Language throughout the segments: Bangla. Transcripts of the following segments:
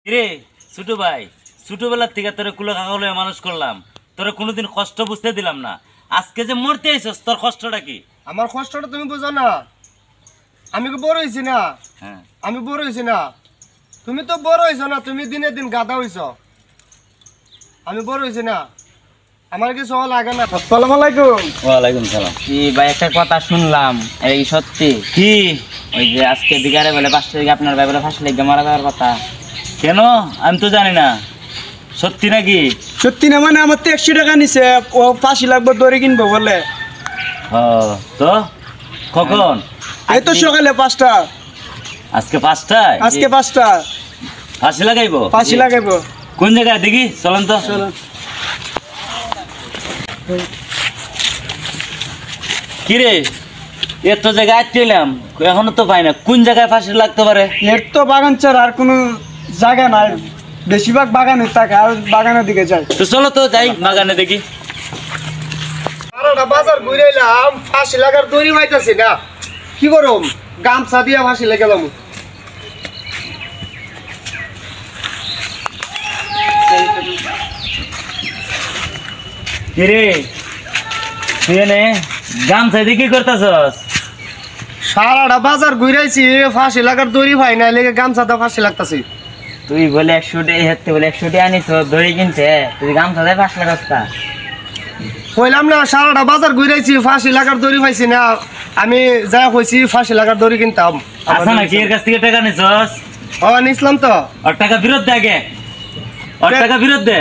রে ছোট ভাই, ছোটবেলার থেকে তোরে কুলো কাকলে মানুষ করলাম, তোরে কোনোদিন কষ্ট বুঝতে দিলাম না। আজকে যে মরতে আইছস, তোর কষ্টটা কি? আমার কষ্টটা তুমি বুঝো না। আমি কি বড় হইছি না? হ্যাঁ, আমি বড় হইছি না? তুমি তো বড় হইছো না, তুমি দিনে দিন গাদা হইছ। আমি বড় হইছি না, আমার কি সহ লাগে না। আসসালামু আলাইকুম। ওয়ালাইকুম সালাম। কি ভাই একটা কথা শুনলাম, এই সত্যি? কি? ওই যে আজকে বিকালে বলে 5টা দিকে আপনার ভাই বলে ফাঁসি লেগে মারা যাওয়ার কথা। কেন? আমি তো জানি না। সত্যি নাকি? সত্যি না মানে আমার তো 100 টাকা নিছে, ও ফাঁসি লাগবে দড়ি কিনবো বলে। তো কখন? এই তো সকালে 5টা। আজকে 5টায়? আজকে 5টা ফাঁসি লাগাইবো? ফাঁসি লাগাইবো। কোন জায়গায় দেখি, চলেন তো। কিরে, এত জায়গায় আটকেলাম, এখনো তো পাই না। কোন জায়গায় ফাঁসি লাগতে পারে? এর তো বাগান ছাড়া আর কোনো জায়গা নাই, বেশিরভাগ বাগানের থাকে, আর বাগানের দিকে যায়। তো চলো তো যাই বাগানে দেখি। সারাটা বাজার ঘুরে এলাম, ফাঁসি লাগার দড়ি পাইতাছি না। কি করম, গামছা দিয়া ফাঁসি লেগে যাবো। কিরে তুই এনে গামছা দিয়ে কি করতেছস? সারাটা বাজার ঘুরাইছি, ফাঁসি লাগার দড়ি পাই না, লেগে গামছাটা ফাঁসি লাগতাছি। তুই বলে 100 টাকা হাতে বলে 100 টাকা আনিস দড়ি কিনতে, তুই গামছা দিয়ে ফাঁস লাগাচ্ছা। কইলাম না সারাটা বাজার ঘুরাইছি, ফাঁসি লাগার দড়ি পাইছি না। আমি যা কইছি ফাঁসি লাগার দড়ি কিনতাম। আচ্ছা নাকি এর কাছ থেকে টাকা নিছস? নিছিলাম তো। ওর টাকা ফেরত দে আগে, ওর টাকা ফেরত দে।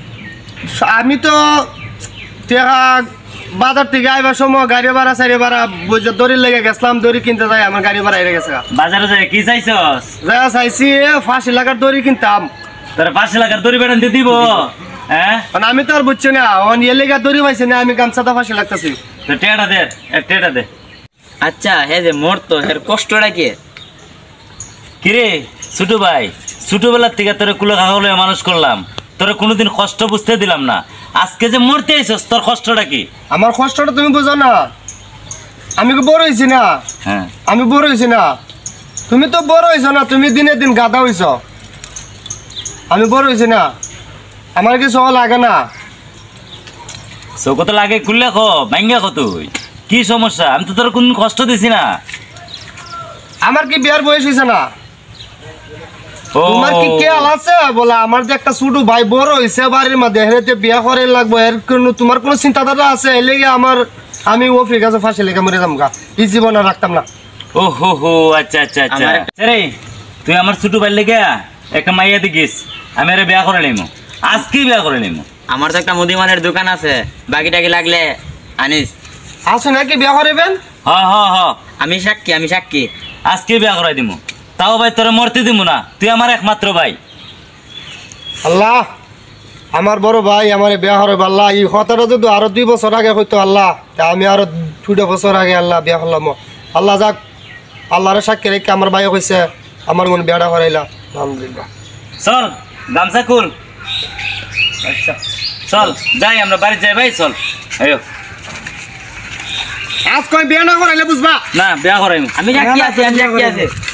আমি তো টাকা বাজার থেকে আইবার সময় গাড়ি ভাড়া সারি ভাড়া দড়ি লেগে গেছিলাম, দড়ি কিনতে যাই আমার গাড়ি ভাড়া হেরে গেছে। বাজারে যাই কি চাইছস? যা চাইছি ফাঁসি লাগার দড়ি কিনতাম। তোর 5 লাখের দড়ি বেড়ান দিয়ে দিব? হ্যাঁ, মানে আমি তো আর বুঝছি না, লেগে দড়ি পাইছি না, আমি গামছাটা ফাঁসি লাগতেছি। তো টেটা দে, টেটা দে। আচ্ছা হে যে মরতো এর কষ্টটা কি? কিরে ছোট ভাই, ছোটবেলার থেকে তোরে কুলো কাকলে মানুষ করলাম, তোরে কোনোদিন কষ্ট বুঝতে দিলাম না। আজকে যে মরতে আইছস, তোর কষ্টটা কি? আমার কষ্টটা তুমি বুঝো না। আমি কি বড় হইছি না? হ্যাঁ, আমি বড় হইছি না? তুমি তো বড় হইছো না, তুমি দিনে দিন গাদা হইছ। আমি বড় হইছি না, আমার কি সহ লাগে না। চোখ তো লাগে খুললে খো ভাঙ্গা খো। তুই কি সমস্যা? আমি তো তোর কোন কষ্ট দিছি না। আমার কি বিয়ার বয়স হইছে না? ও তোমার কি খেয়াল আছে বলে আমার যে একটা ছোট ভাই বড় হইছে বাড়ির মধ্যে, হেরেতে বিয়া করে লাগবো, এর কোনো তোমার কোনো চিন্তাধারা আছে? এর লেগে আমি ও ফ্রি কাছে ফাঁসি লেগে মরে যাবো গা, এই জীবন আর রাখতাম না। ও হো হো, আচ্ছা আচ্ছা আচ্ছা। রে তুই আমার ছোট ভাই লেগে একটা মাইয়া দেখিস, আমি আরে বিয়া করে নিমু, আজকেই বিয়া করে নিমু। আমার তো একটা মুদিমানের দোকান আছে, বাকি টাকি লাগলে আনিস। আসো নাকি বিয়া করিবেন? হ হ হ, আমি সাক্ষী। আজকে বিয়া করাই দিমু। তাও ভাই তোরা মরতে দিমু না, তুই আমার একমাত্র ভাই। আল্লাহ, আমার বড় ভাই আমার বিয়া করে আল্লাহ, এই কথাটা যদি আরো 2 বছর আগে হইতো আল্লাহ, তা আমি আরো 2 বছর আগে আল্লাহ বিয়া করলাম। আল্লাহ যাক, আল্লাহরে সাক্ষী রেখে আমার ভাই কইছে আমার মনে বিয়াটা করাইলা, আলহামদুলিল্লাহ। চল গামছা খুল। আচ্ছা চল যাই, আমরা বাড়ি যাই ভাই, চল। আয়ো। আজ কই বিয়া না করাইলে বুঝবা না বিয়া করাইমু। আমি সাক্ষী আছি।